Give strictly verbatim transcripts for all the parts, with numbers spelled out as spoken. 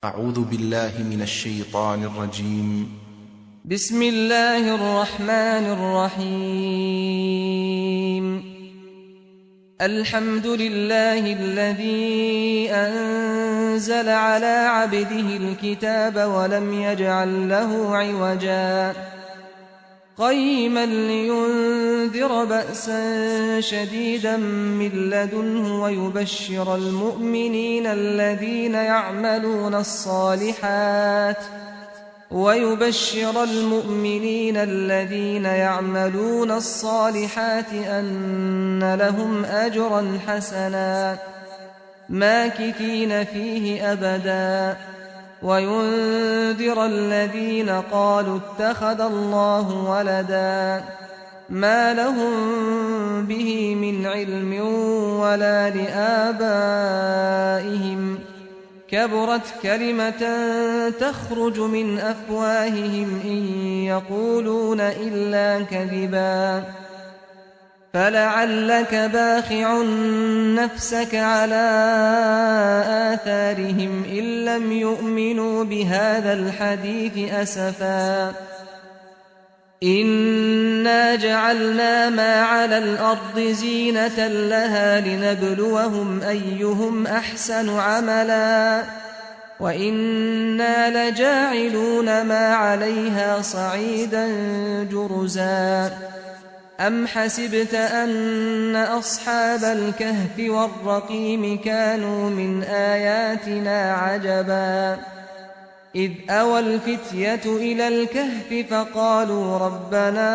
أعوذ بالله من الشيطان الرجيم. بسم الله الرحمن الرحيم. الحمد لله الذي أنزل على عبده الكتاب ولم يجعل له عوجا قيما لينذر بأسا شديدا من لدنه ويبشر المؤمنين الذين يعملون الصالحات ويبشر المؤمنين الذين يعملون الصالحات أن لهم أجرا حسنا ماكثين فيه أبدا وينذر الذين قالوا اتخذ الله ولدا ما لهم به من علم ولا لآبائهم كبرت كلمة تخرج من أفواههم إن يقولون إلا كذبا فلعلك باخع نفسك على آثارهم إن لم يؤمنوا بهذا الحديث أسفا إنا جعلنا ما على الأرض زينة لها لنبلوهم أيهم أحسن عملا وإنا لجاعلون ما عليها صعيدا جرزا أم حسبت أن أصحاب الكهف والرقيم كانوا من آياتنا عجبا إذ أوى الفتية إلى الكهف فقالوا ربنا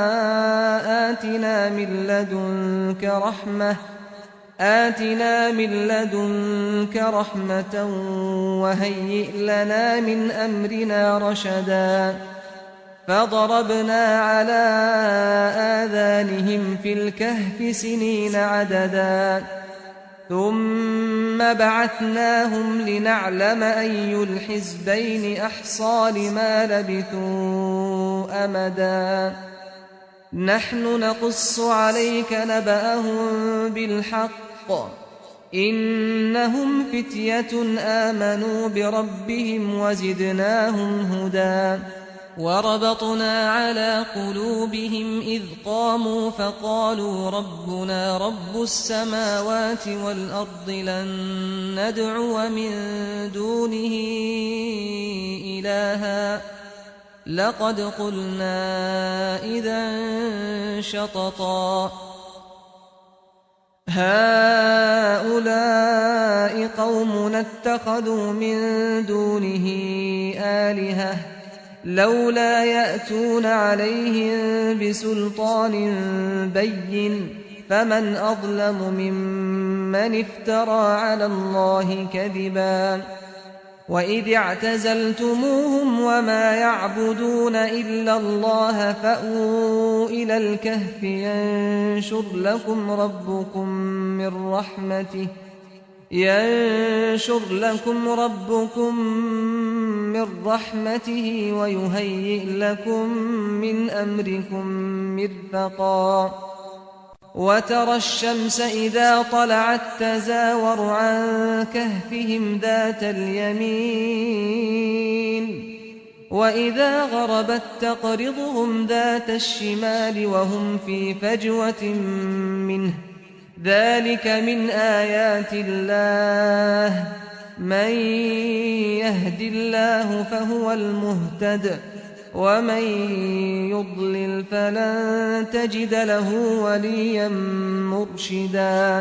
آتنا من لدنك رحمة آتنا من لدنك رحمة وهيئ لنا من أمرنا رشدا فضربنا على آذانهم في الكهف سنين عددا ثم بعثناهم لنعلم أي الحزبين أحصى لما لبثوا أمدا نحن نقص عليك نبأهم بالحق إنهم فتية آمنوا بربهم وزدناهم هدى وربطنا على قلوبهم إذ قاموا فقالوا ربنا رب السماوات والأرض لن ندعو من دونه إلها لقد قلنا إذا شططا هؤلاء قومنا اتخذوا من دونه آلهة لولا يأتون عليهم بسلطان بين فمن أظلم ممن افترى على الله كذبا وإذ اعتزلتموهم وما يعبدون إلا الله فأووا إلى الكهف ينشر لكم ربكم من رحمته ينشر لكم ربكم من رحمته ويهيئ لكم من أمركم مرفقا وترى الشمس إذا طلعت تزاور عن كهفهم ذات اليمين وإذا غربت تقرضهم ذات الشمال وهم في فجوة منه ذلك من آيات الله من يهد الله فهو المهتد ومن يضلل فلن تجد له وليا مرشدا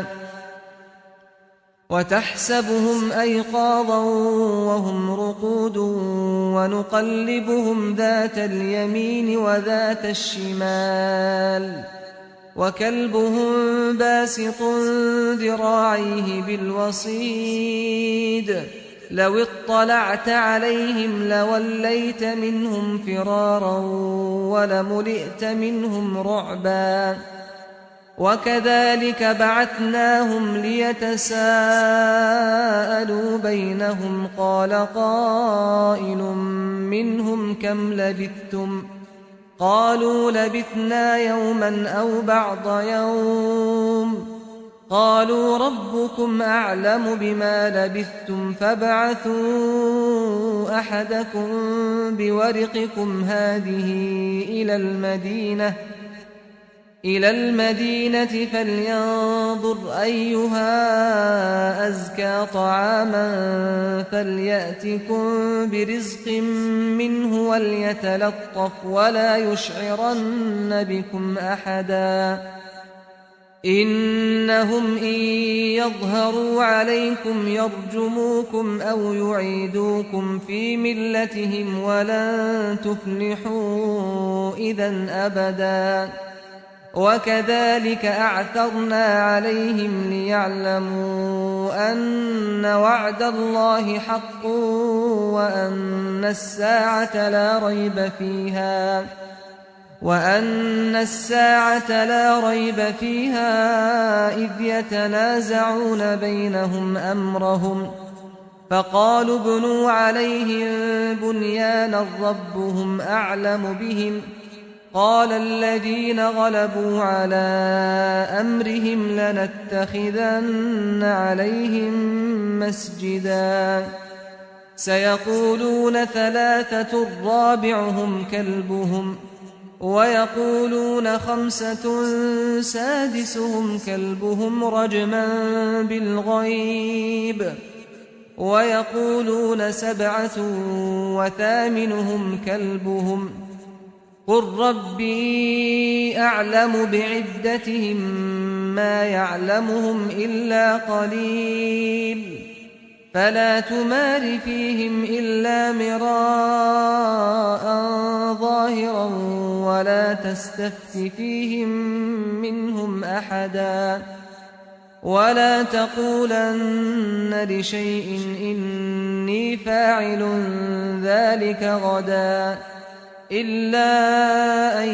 وتحسبهم أيقاظا وهم رقود ونقلبهم ذات اليمين وذات الشمال وكلبهم باسط ذراعيه بالوصيد لو اطلعت عليهم لوليت منهم فرارا ولملئت منهم رعبا وكذلك بعثناهم ليتساءلوا بينهم قال قائل منهم كم لبثتم قالوا لبثنا يوما أو بعض يوم قالوا ربكم أعلم بما لبثتم فابعثوا أحدكم بورقكم هذه إلى المدينة إلى المدينة فلينظر أيها أزكى طعاما فليأتكم برزق منه وليتلطف ولا يشعرن بكم أحدا إنهم إن يظهروا عليكم يرجموكم أو يعيدوكم في ملتهم ولن تفلحوا إذا أبدا وكذلك أعثرنا عليهم ليعلموا أن وعد الله حق وأن الساعة لا ريب فيها وأن الساعة لا ريب فيها إذ يتنازعون بينهم أمرهم فقالوا ابنوا عليهم بنيانا ربهم أعلم بهم قال الذين غلبوا على أمرهم لنتخذن عليهم مسجدا سيقولون ثلاثة رابعهم كلبهم ويقولون خمسة سادسهم كلبهم رجما بالغيب ويقولون سبعة وثامنهم كلبهم قل ربي أعلم بعدتهم ما يعلمهم إلا قليل فلا تمار فيهم إلا مراء ظاهرا ولا تستفت فيهم منهم أحدا ولا تقولن لشيء إني فاعل ذلك غدا إلا أن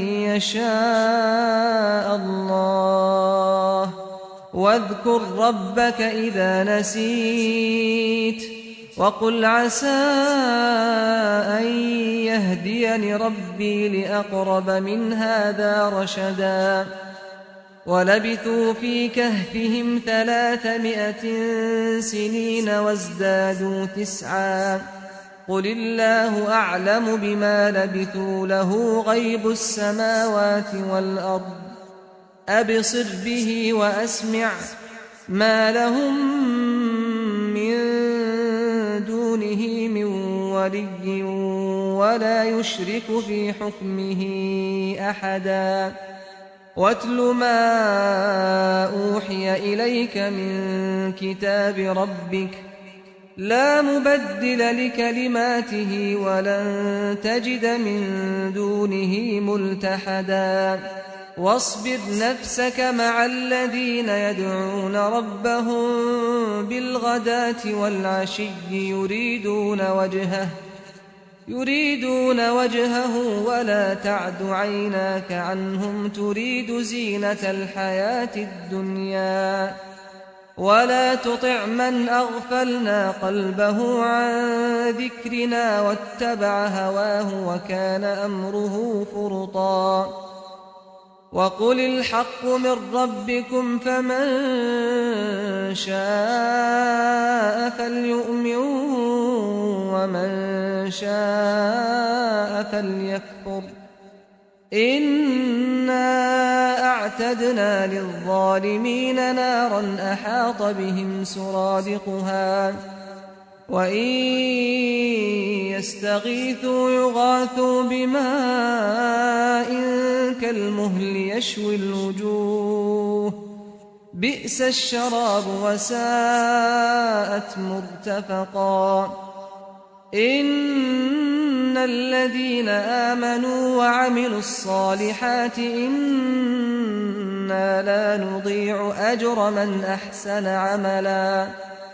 يشاء الله واذكر ربك إذا نسيت وقل عسى أن يهديني ربي لأقرب من هذا رشدا ولبثوا في كهفهم ثلاثمائة سنين وازدادوا تسعا قل الله أعلم بما لبثوا له غيب السماوات والأرض أبصر به وأسمع ما لهم من دونه من ولي ولا يشرك في حكمه أحدا واتل ما أوحي إليك من كتاب ربك لا مبدل لكلماته ولن تجد من دونه ملتحدا واصبر نفسك مع الذين يدعون ربهم بالغداة والعشي يريدون وجهه يريدون وجهه ولا تعد عيناك عنهم تريد زينة الحياة الدنيا ولا تطع من أغفلنا قلبه عن ذكرنا واتبع هواه وكان أمره فرطا وقل الحق من ربكم فمن شاء فليؤمن ومن شاء فليكفر إنا أعتدنا للظالمين نارا أحاط بهم سرادقها وإن يستغيثوا يغاثوا بماء كالمهل يشوي الوجوه بئس الشراب وساءت مرتفقا إن الذين آمنوا وعملوا الصالحات إنا لا نضيع أجر من أحسن عملا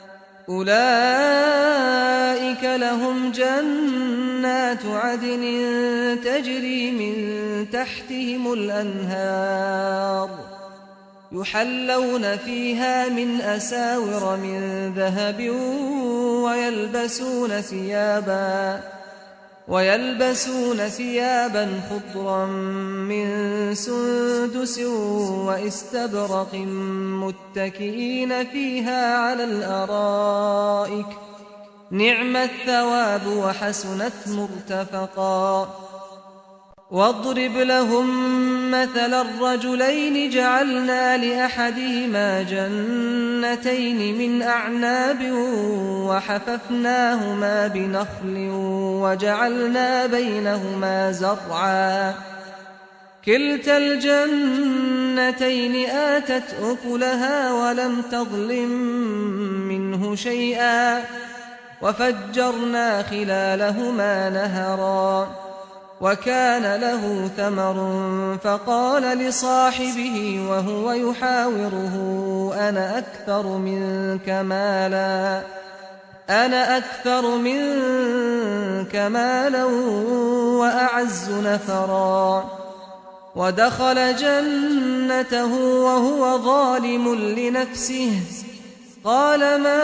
أولئك لهم جنات عدن تجري من تحتهم الأنهار يحلون فيها من أساور من ذهب ويلبسون ثيابا ويلبسون ثيابا خضرا من سندس واستبرق متكئين فيها على الأرائك نعم الثواب وحسنت مرتفقا واضرب لهم مثل الرجلين جعلنا لأحدهما جنتين من أعناب وحففناهما بنخل وجعلنا بينهما زرعا كلتا الجنتين آتت أكلها ولم تظلم منه شيئا وفجرنا خلالهما نهرا وكان له ثمر فقال لصاحبه وهو يحاوره أنا أكثر منك مالا أنا أكثر منك مالا وأعز نفرا ودخل جنته وهو ظالم لنفسه قال ما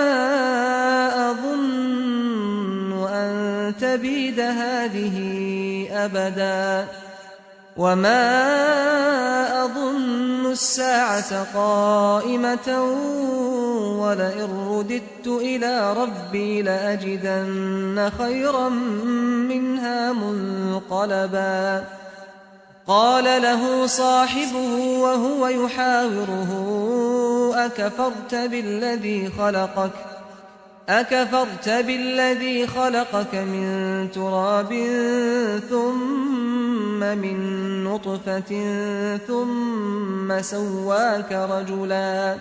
أظن أن تبيد هذه أبدا وما أظن الساعة قائمة ولئن رددت إلى ربي لأجدن خيرا منها منقلبا قال له صاحبه وهو يحاوره أكفرت بالذي خلقك أكفرت بالذي خلقك من تراب ثم من نطفة ثم سواك رجلا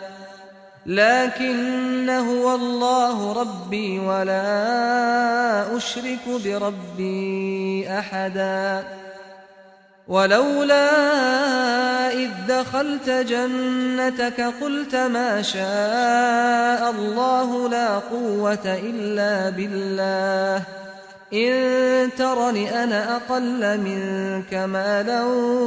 لكن هو الله ربي ولا أشرك بربي أحدا ولولا إذ دخلت جنتك قلت ما شاء الله لا قوة إلا بالله إن ترني أنا أقل منك مالا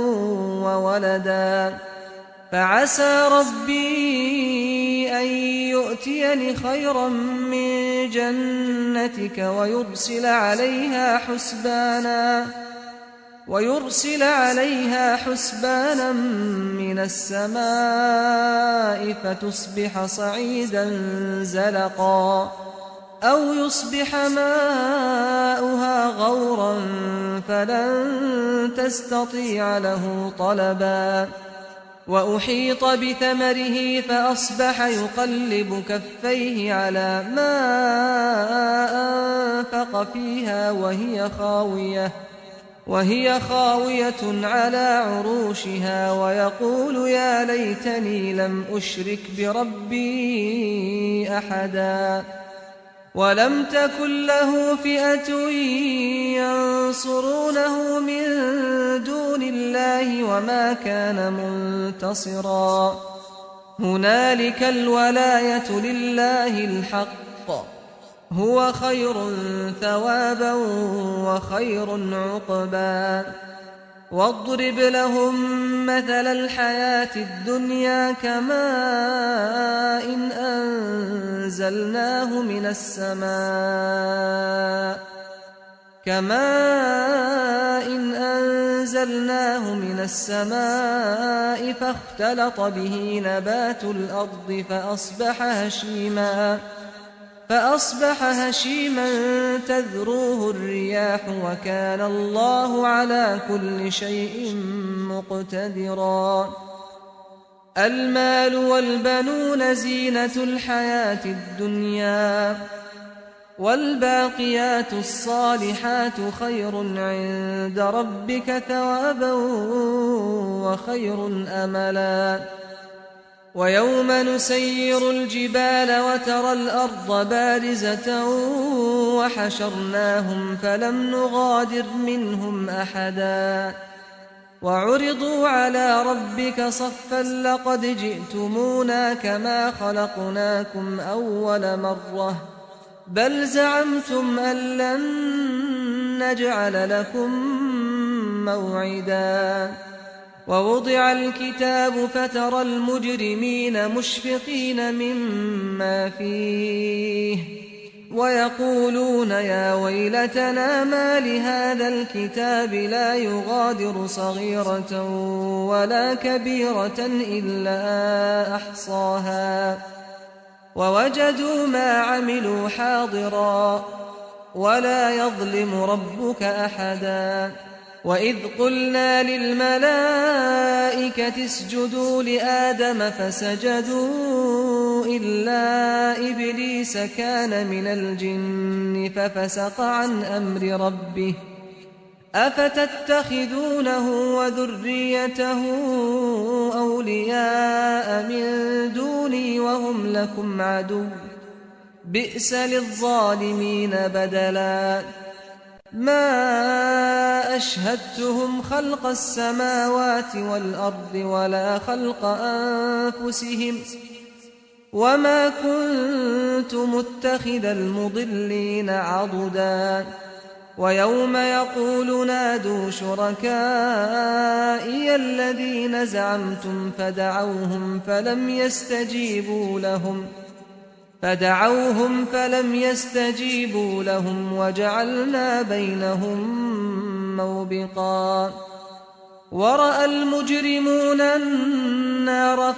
وولدا فعسى ربي أن يؤتيني خيرا من جنتك ويرسل عليها حسبانا ويرسل عليها حسبانا من السماء فتصبح صعيدا زلقا أو يصبح ماؤها غورا فلن تستطيع له طلبا وأحيط بثمره فأصبح يقلب كفيه على ما أنفق فيها وهي خاوية وهي خاوية على عروشها ويقول يا ليتني لم أشرك بربي أحدا ولم تكن له فئة ينصرونه من دون الله وما كان منتصرا هنالك الولاية لله الحق هو خير ثوابا وخير عقبا واضرب لهم مثل الحياة الدنيا كماء إن أنزلناه من السماء كماء إن أنزلناه من السماء فاختلط به نبات الأرض فأصبح هشيما فأصبح هشيما تذروه الرياح وكان الله على كل شيء مقتدرا المال والبنون زينة الحياة الدنيا والباقيات الصالحات خير عند ربك ثوابا وخير أملا ويوم نسير الجبال وترى الأرض بارزة وحشرناهم فلم نغادر منهم أحدا وعرضوا على ربك صفا لقد جئتمونا كما خلقناكم أول مرة بل زعمتم أن لن نجعل لكم موعدا ووضع الكتاب فترى المجرمين مشفقين مما فيه ويقولون يا ويلتنا ما لهذا الكتاب لا يغادر صغيرة ولا كبيرة إلا أحصاها ووجدوا ما عملوا حاضرا ولا يظلم ربك أحدا وإذ قلنا للملائكة اسجدوا لآدم فسجدوا إلا إبليس كان من الجن ففسق عن أمر ربه أفتتخذونه وذريته أولياء من دوني وهم لكم عدو بئس للظالمين بدلا ما أشهدتهم خلق السماوات والأرض ولا خلق أنفسهم وما كنت متخذ المضلين عضدا ويوم يقول نادوا شركائي الذين زعمتم فدعوهم فلم يستجيبوا لهم فدعوهم فلم يستجيبوا لهم وجعلنا بينهم موبقا ورأى المجرمون النار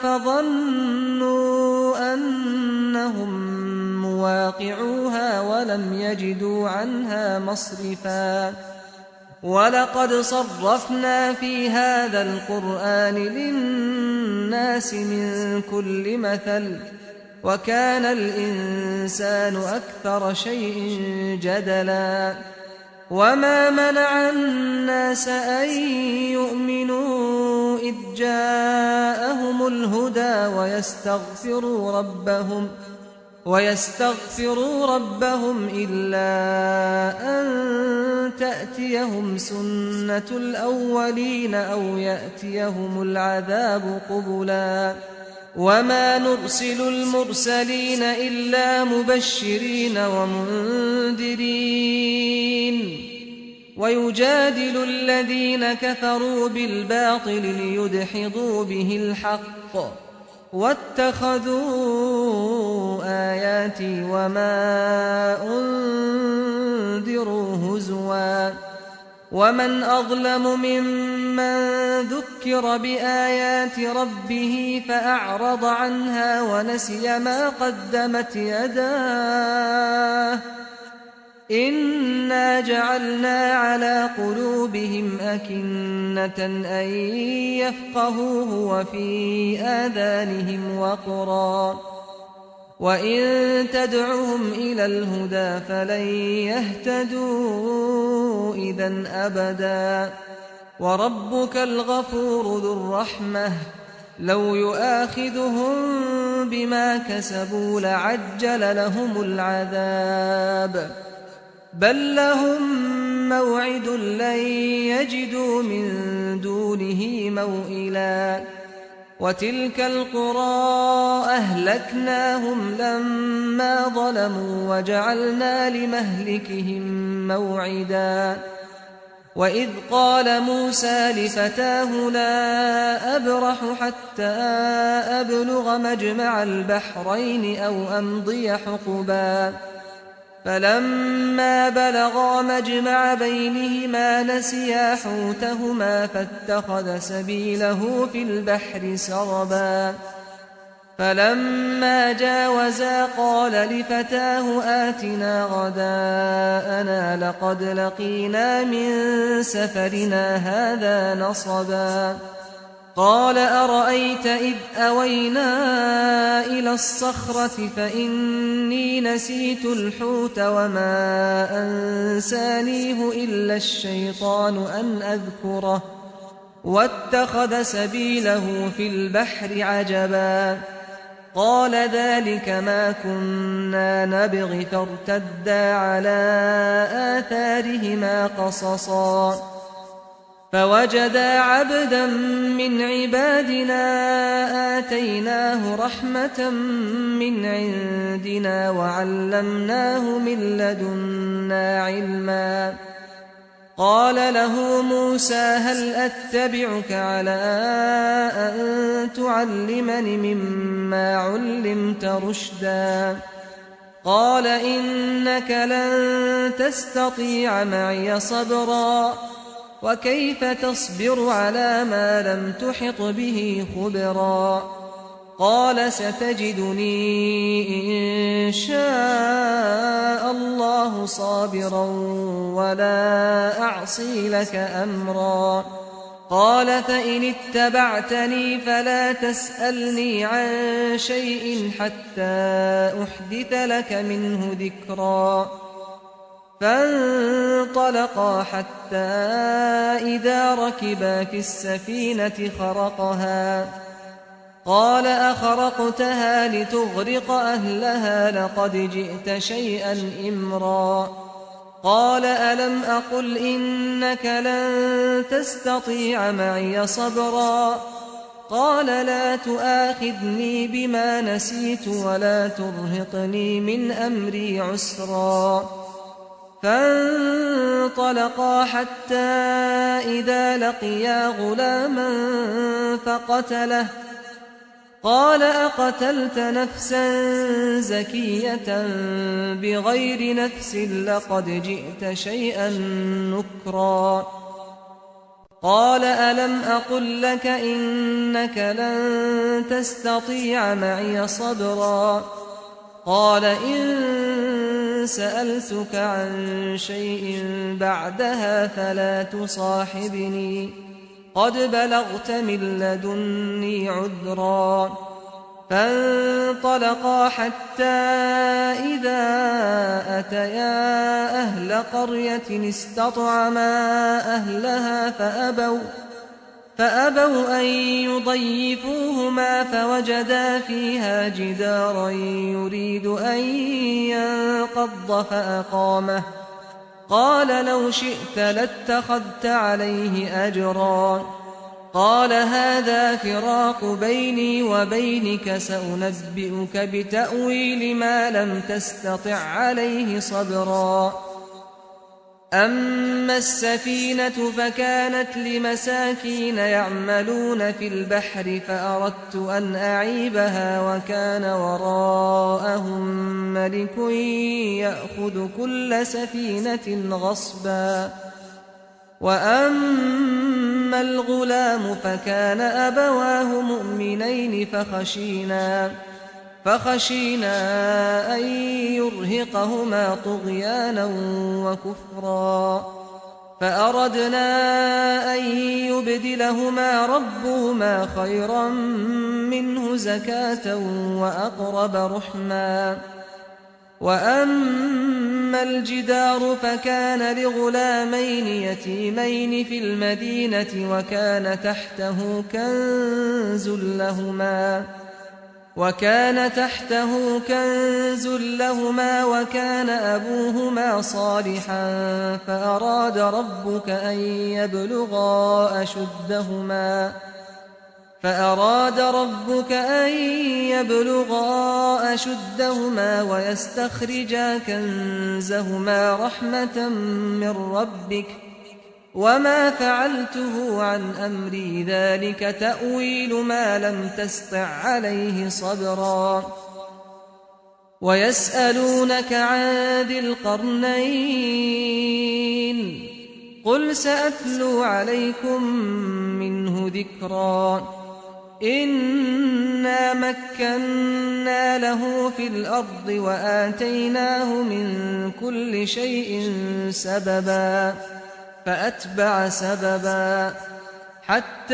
فظنوا أنهم مواقعوها ولم يجدوا عنها مصرفا ولقد صرفنا في هذا القرآن للناس من كل مثل وكان الإنسان أكثر شيء جدلا وما منع الناس أن يؤمنوا إذ جاءهم الهدى ويستغفروا ربهم ويستغفروا ربهم إلا أن تأتيهم سنة الأولين أو يأتيهم العذاب قبلا وما نرسل المرسلين إلا مبشرين ومنذرين ويجادل الذين كفروا بالباطل ليدحضوا به الحق واتخذوا آياتي وما أنذروا هزوا ومن أظلم ممن ذكر بآيات ربه فأعرض عنها ونسي ما قدمت يداه إنا جعلنا على قلوبهم أكنة أن يفقهوه وفي آذانهم وقرا وإن تدعهم إلى الهدى فلن يهتدوا إذا أبدا وربك الغفور ذو الرحمة لو يؤاخذهم بما كسبوا لعجل لهم العذاب بل لهم موعد لن يجدوا من دونه موئلا وتلك القرى أهلكناهم لما ظلموا وجعلنا لمهلكهم موعدا وإذ قال موسى لفتاه لا أبرح حتى أبلغ مجمع البحرين أو أمضي حقبا فلما بلغا مجمع بينهما نسيا حوتهما فاتخذ سبيله في البحر سربا فلما جاوزا قال لفتاه آتنا غداءنا لقد لقينا من سفرنا هذا نصبا قال أرأيت إذ أوينا إلى الصخرة فإني نسيت الحوت وما أنسانيه إلا الشيطان أن أذكره واتخذ سبيله في البحر عجبا قال ذلك ما كنا نبغي فارتدا على آثارهما قصصا فوجدا عبدا من عبادنا آتيناه رحمة من عندنا وعلمناه من لدنا علما قال له موسى هل أتبعك على أن تعلمني مما علمت رشدا قال إنك لن تستطيع معي صبرا وكيف تصبر على ما لم تحط به خبرا قال ستجدني إن شاء الله صابرا ولا أعصي لك أمرا قال فإن اتبعتني فلا تسألني عن شيء حتى أحدث لك منه ذكرا فانطلقا حتى إذا ركبا في السفينة خرقها قال أخرقتها لتغرق أهلها لقد جئت شيئا إمرا قال ألم أقل إنك لن تستطيع معي صبرا قال لا تؤاخذني بما نسيت ولا ترهقني من أمري عسرا فانطلقا حتى إذا لقيا غلاما فقتله قال أقتلت نفسا زكية بغير نفس لقد جئت شيئا نكرا قال ألم أقل لك إنك لن تستطيع معي صبرا قال إن سألتك عن شيء بعدها فلا تصاحبني قد بلغت من لدني عذرا فانطلقا حتى إذا أتيا أهل قرية استطعما أهلها فأبوا فأبوا أن يضيفوهما فوجدا فيها جدارا يريد أن ينقض فأقامه قال لو شئت لاتخذت عليه أجرا قال هذا فراق بيني وبينك سأنبئك بتأويل ما لم تستطع عليه صبرا أما السفينة فكانت لمساكين يعملون في البحر فأردت أن أعيبها وكان وراءهم ملك يأخذ كل سفينة غصبا وأما الغلام فكان أبواه مؤمنين فخشينا فخشينا أن يرهقهما طغيانا وكفرا فأردنا أن يبدلهما ربهما خيرا منه زكاة وأقرب رحما وأما الجدار فكان لغلامين يتيمين في المدينة وكان تحته كنز لهما وكان تحته كنز لهما وكان أبوهما صالحا فأراد ربك أن يبلغا أشدهما فأراد ربك أن يبلغا أشدهما ويستخرجا كنزهما رحمة من ربك وما فعلته عن أمري ذلك تأويل ما لم تسطع عليه صبرا ويسألونك عن ذي القرنين قل سأتلو عليكم منه ذكرا إنا مكنا له في الأرض وآتيناه من كل شيء سببا فأتبع سببا حتى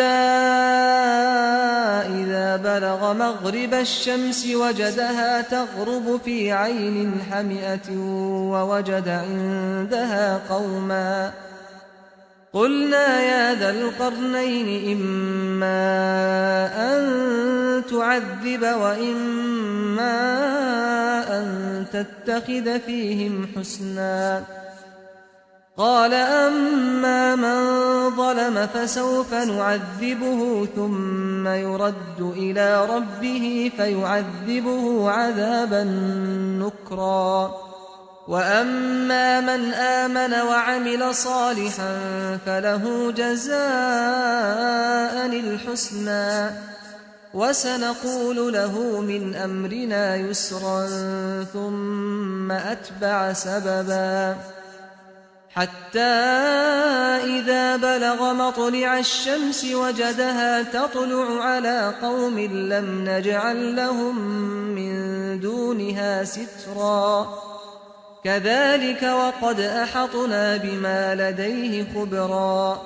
إذا بلغ مغرب الشمس وجدها تغرب في عين حمئة ووجد عندها قوما قلنا يا ذا القرنين إما أن تعذب وإما أن تتخذ فيهم حسنا قال أما من ظلم فسوف نعذبه ثم يرد إلى ربه فيعذبه عذابا نكرا وأما من آمن وعمل صالحا فله جزاء الحسنى وسنقول له من أمرنا يسرا ثم أتبع سببا حتى إذا بلغ مطلع الشمس وجدها تطلع على قوم لم نجعل لهم من دونها سترا كذلك وقد أحطنا بما لديه خبرا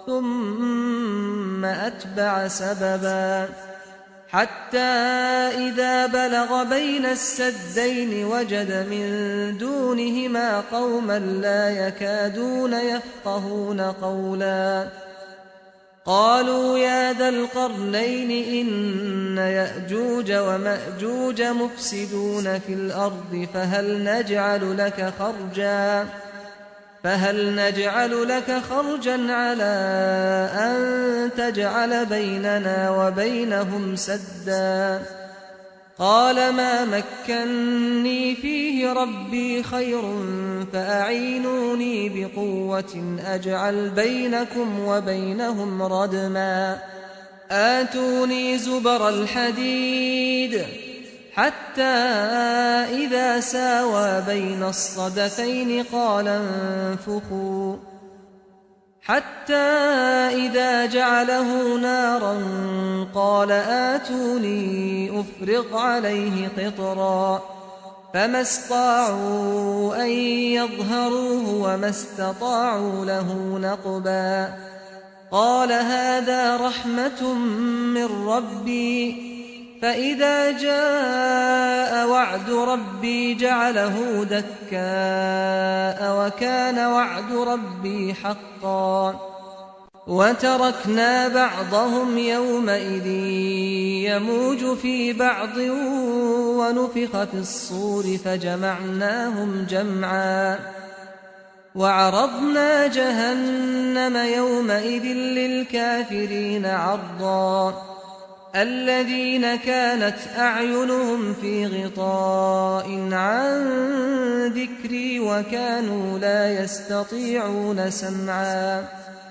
ثم أتبع سببا حتى إذا بلغ بين السدين وجد من دونهما قوما لا يكادون يفقهون قولا قالوا يا ذا القرنين إن يأجوج ومأجوج مفسدون في الأرض فهل نجعل لك خرجا فهل نجعل لك خرجا على أن تجعل بيننا وبينهم سدا قال ما مكني فيه ربي خير فأعينوني بقوة أجعل بينكم وبينهم ردما آتوني زبر الحديد حتى إذا ساوى بين الصدفين قال انفخوا حتى إذا جعله نارا قال آتوني أفرغ عليه قطرا فما استطاعوا أن يظهروه وما استطاعوا له نقبا قال هذا رحمة من ربي فإذا جاء وعد ربي جعله دكاء وكان وعد ربي حقا وتركنا بعضهم يومئذ يموج في بعض ونفخ في الصور فجمعناهم جمعا وعرضنا جهنم يومئذ للكافرين عرضا الذين كانت أعينهم في غطاء عن ذكري وكانوا لا يستطيعون سمعا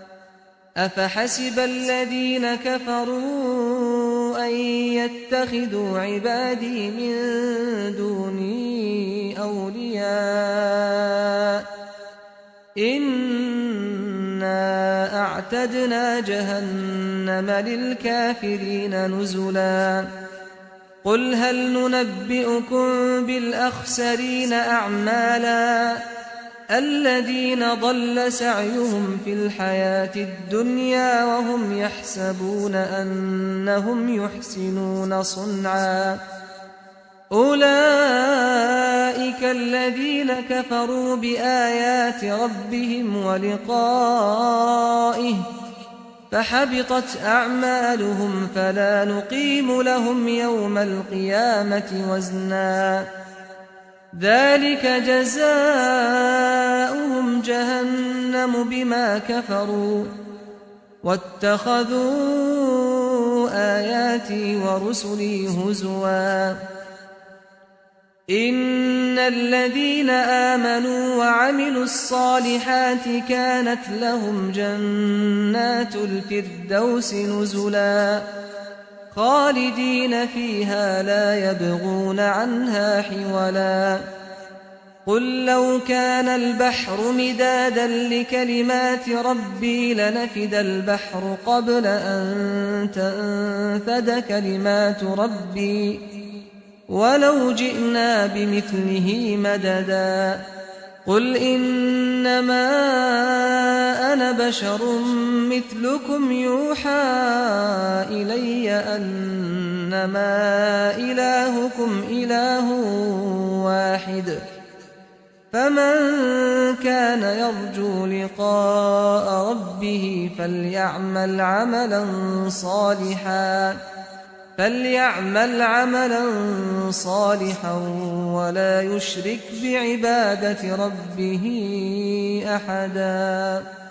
أفحسب الذين كفروا أن يتخذوا عبادي من دوني أولياء إنا أعتدنا جهنم للكافرين نزلا قل هل ننبئكم بالأخسرين أعمالا الذين ضل سعيهم في الحياة الدنيا وهم يحسبون أنهم يحسنون صنعا أولئك الذين كفروا بآيات ربهم ولقائه فحبطت أعمالهم فلا نقيم لهم يوم القيامة وزنا ذلك جزاؤهم جهنم بما كفروا واتخذوا آياتي ورسلي هزوا إن الذين آمنوا وعملوا الصالحات كانت لهم جنات الفردوس نزلا خالدين فيها لا يبغون عنها حولا قل لو كان البحر مدادا لكلمات ربي لنفد البحر قبل أن تنفد كلمات ربي ولو جئنا بمثله مددا قل إنما أنا بشر مثلكم يوحى إلي أنما إلهكم إله واحد فمن كان يرجو لقاء ربه فليعمل عملا صالحا فليعمل عملا صالحا ولا يشرك بعبادة ربه أحدا.